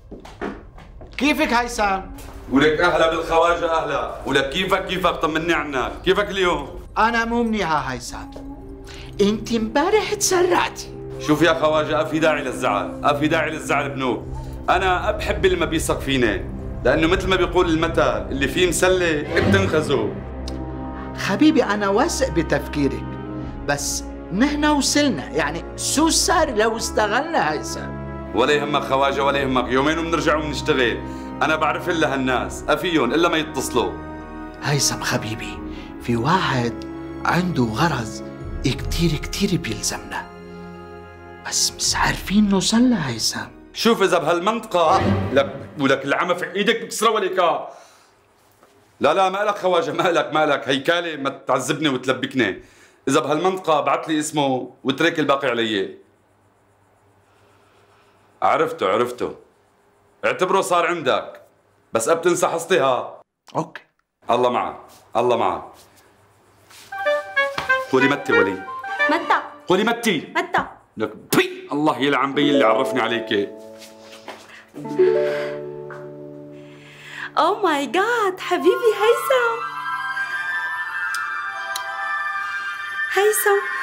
كيفك هيثم؟ ولك اهلا بالخواجه اهلا، ولك كيفك طمني عنك، كيفك اليوم؟ أنا مو منيحة هيثم، أنت امبارح تسرعتي. شوف يا خواجه، في داعي للزعل بنوب. انا بحب اللي ما بيثق فيني، لانه مثل ما بيقول المثل اللي فيه مسله بتنخزه. حبيبي أنا واثق بتفكيرك، بس نحن وصلنا، يعني شو صار لو استغلنا هيثم؟ ولا يهمك خواجه ولا يهمك، يومين وبنرجع وبنشتغل. انا بعرف الا هالناس افيهم الا ما يتصلوا. هيثم حبيبي، في واحد عنده غرض كتير بيلزمنا، بس مش عارفين نوصل له هيثم. شوف اذا بهالمنطقه ولك العمى في ايدك بكسرها وليكا. لا ما لك خواجه، ما لك هيكالة ما تعذبني وتلبكني. اذا بهالمنطقه بعت لي اسمه وترك الباقي علي. عرفته اعتبره صار عندك، بس اب تنسى حصتها. اوكي. الله معك. قولي متى ولي. متى؟ قولي متى. لك بي الله يلعن بي اللي عرفني عليك. اوه ماي جاد حبيبي هيثم.